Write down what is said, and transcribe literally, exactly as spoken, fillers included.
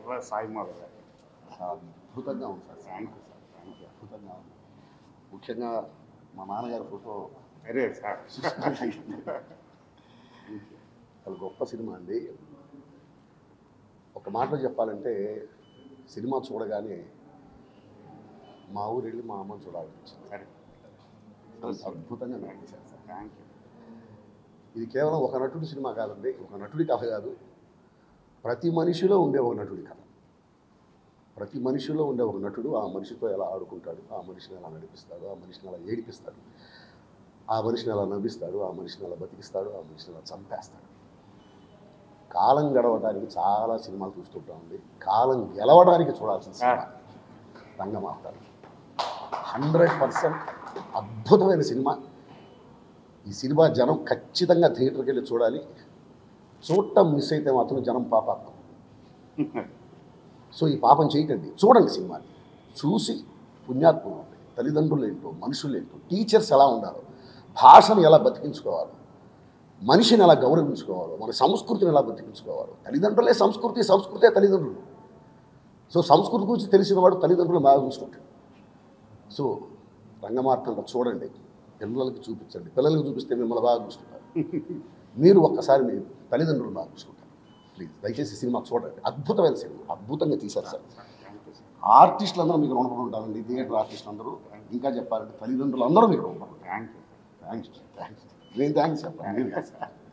ఎర్ర సాయి మాధవ్ గారు. అద్భుతంగా ఉంది sir. Thank you sir, thank you. అద్భుతంగా ఉంది. ముఖ్యంగా మా నాన్నగారి ఫోటో అరే సార్, చాలా గొప్ప సినిమా అండి. ఒక మాటలో చెప్పాలంటే సినిమా చూడగానే మా ఊరు వెళ్ళి మా అమ్మని చూడాలనిపించింది. సరే, అద్భుతంగా నటించారు సార్. Thank you. ఇది కేవలం ఒక నటుడి సినిమా కాదండి, ఒక నటుడి కథ కాదు, ప్రతి మనిషిలో ఉండే ఒక నటుడి కథ. ప్రతి మనిషిలో ఉండే ఒక నటుడు ఆ మనిషితో ఎలా ఆడుకుంటాడు, ఆ మనిషిని ఎలా నడిపిస్తాడు, ఆ మనిషిని ఎలా ఏడిపిస్తాడు, ఆ మనిషిని ఎలా నవ్విస్తాడు, ఆ మనిషిని ఎలా బతికిస్తాడు, ఆ మనిషిని ఎలా చంపేస్తాడు. కాలం గడవడానికి చాలా సినిమాలు చూస్తుంటామండి, కాలం గెలవడానికి చూడాల్సిన సినిమా రంగమార్తాడు. హండ్రెడ్ పర్సెంట్ అద్భుతమైన సినిమా. ఈ సినిమా జనం ఖచ్చితంగా థియేటర్కి వెళ్ళి చూడాలి. చూడటం మిస్ అయితే మాత్రం జనం పాపాత్మ. సో ఈ పాపం చేయకండి, చూడండి సినిమాని. చూసి పుణ్యాత్మలు ఉంటాయి. తల్లిదండ్రులు ఏంటో, మనుషులు ఏంటో, టీచర్స్ ఎలా ఉండాలో, భాషను ఎలా బతికించుకోవాలో, మనిషిని ఎలా గౌరవించుకోవాలో, మన సంస్కృతిని ఎలా బతికించుకోవాలో. తల్లిదండ్రులే సంస్కృతి, సంస్కృతే తల్లిదండ్రులు. సో సంస్కృతి గురించి తెలిసిన వాడు తల్లిదండ్రులు బాగా చూసుకుంటాడు. సో రంగమార్తాండ చూడండి, పిల్లలకి చూపించండి. పిల్లలకి చూపిస్తే మిమ్మల్ని బాగా చూసుకుంటారు. మీరు ఒక్కసారి మీ తల్లిదండ్రులు బాగా చూసుకుంటారు. ప్లీజ్ దయచేసి సినిమా చూడండి. అద్భుతమైన సినిమా, అద్భుతంగా తీశారు సార్. ఆర్టిస్టులు అందరూ మీకు రుణపడి ఉంటారండి, థియేటర్ ఆర్టిస్టులు అందరూ. ఇంకా చెప్పాలంటే తల్లిదండ్రులు అందరూ మీకు రుణపడి ఉంటారు. Thank you. థ్యాంక్స్ థ్యాంక్స్ నేను థ్యాంక్స్ చెప్పాను.